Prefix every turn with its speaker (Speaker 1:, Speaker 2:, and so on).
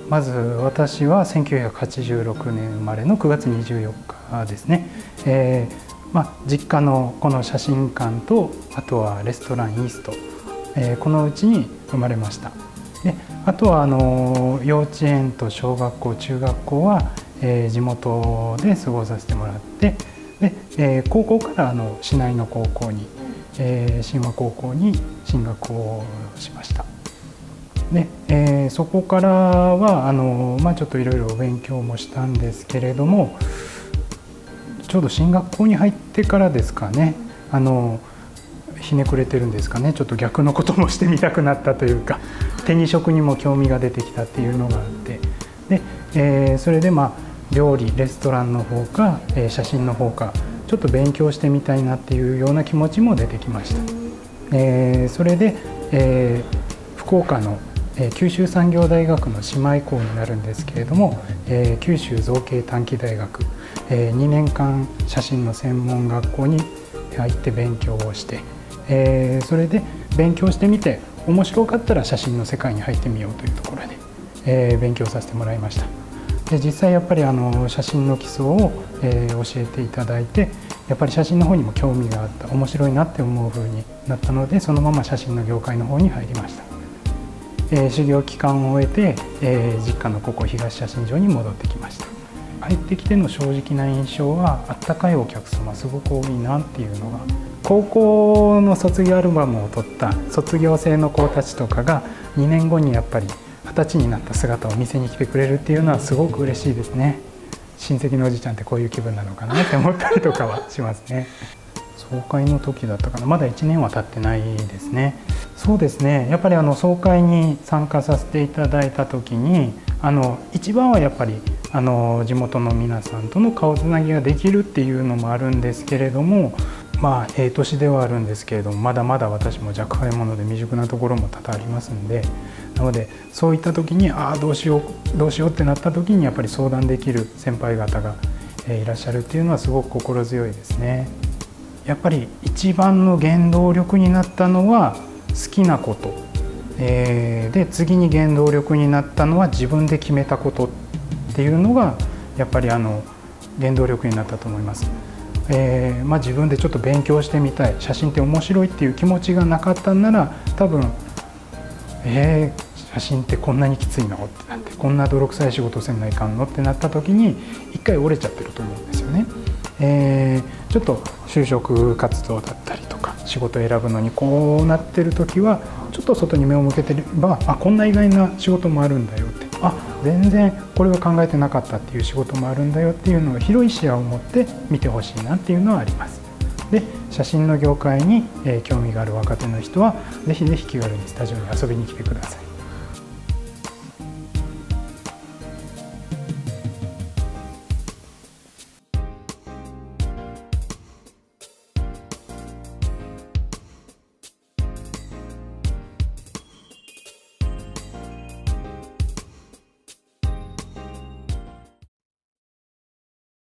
Speaker 1: まず私は1986年生まれの9月24日ですね。実家のこの写真館と、あとはレストランイースト、このうちに生まれました。であとは幼稚園と小学校中学校は、地元で過ごさせてもらって、で高校から市内の高校に、新和高校に進学をしました。でそこからはちょっといろいろ勉強もしたんですけれども、ちょうど進学校に入ってからですかね、ひねくれてるんですかね、ちょっと逆のこともしてみたくなったというか、手に職にも興味が出てきたっていうのがあって、で、それで料理レストランの方か、写真の方かちょっと勉強してみたいなっていうような気持ちも出てきました。それで、福岡の九州産業大学の姉妹校になるんですけれども、九州造形短期大学、2年間写真の専門学校に入って勉強をして、それで勉強してみて面白かったら写真の世界に入ってみようというところで、勉強させてもらいました。で実際やっぱり写真の基礎を、教えていただいて、やっぱり写真の方にも興味があった、面白いなって思う風になったので、そのまま写真の業界の方に入りました。修行期間を終えて、実家のここ東写真場に戻ってきました。入ってきての正直な印象は、あったかいお客様すごく多いなっていうのが、高校の卒業アルバムを撮った卒業生の子たちとかが2年後にやっぱり20歳になった姿を見せに来てくれるっていうのはすごく嬉しいですね。親戚のおじちゃんってこういう気分なのかなって思ったりとかはしますね。総会の時だったかな、まだ1年は経ってないですね。そうですね、やっぱり総会に参加させていただいた時に一番はやっぱり地元の皆さんとの顔つなぎができるっていうのもあるんですけれども、年ではあるんですけれども、まだまだ私も若輩者で未熟なところも多々ありますんで、なのでそういった時にどうしようってなった時にやっぱり相談できる先輩方がいらっしゃるっていうのはすごく心強いですね。やっぱり一番の原動力になったのは好きなこと、で次に原動力になったのは自分で決めたことっていうのがやっぱり原動力になったと思います。自分でちょっと勉強してみたい、写真って面白いっていう気持ちがなかったんなら、多分写真ってこんなにきついのってなって、こんな泥臭い仕事せんないかんのってなった時に一回折れちゃってると思うんですよね。ちょっと就職活動だったりとか仕事を選ぶのにこうなってる時は、ちょっと外に目を向けてれば、こんな意外な仕事もあるんだよって、全然これは考えてなかったっていう仕事もあるんだよっていうのを広い視野を持って見てほしいなっていうのはあります。で写真の業界に興味がある若手の人はぜひぜひ気軽にスタジオに遊びに来てください。